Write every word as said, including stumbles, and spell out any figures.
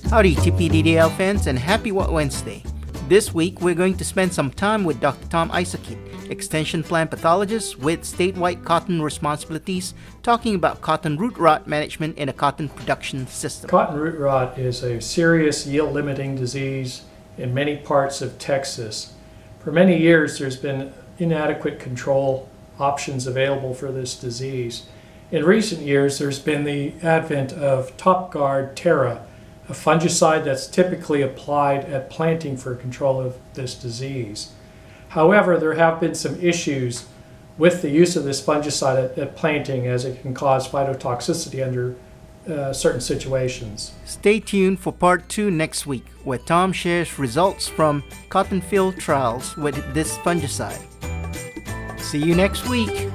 Howdy T P D D L fans and happy What Wednesday. This week we're going to spend some time with Doctor Tom Isakit, Extension Plan Pathologist with statewide cotton responsibilities, talking about cotton root rot management in a cotton production system. Cotton root rot is a serious yield limiting disease in many parts of Texas. For many years there's been inadequate control options available for this disease. In recent years there's been the advent of TopGuard Terra, a fungicide that's typically applied at planting for control of this disease. However, there have been some issues with the use of this fungicide at, at planting, as it can cause phytotoxicity under uh, certain situations. Stay tuned for part two next week, where Tom shares results from cotton field trials with this fungicide. See you next week.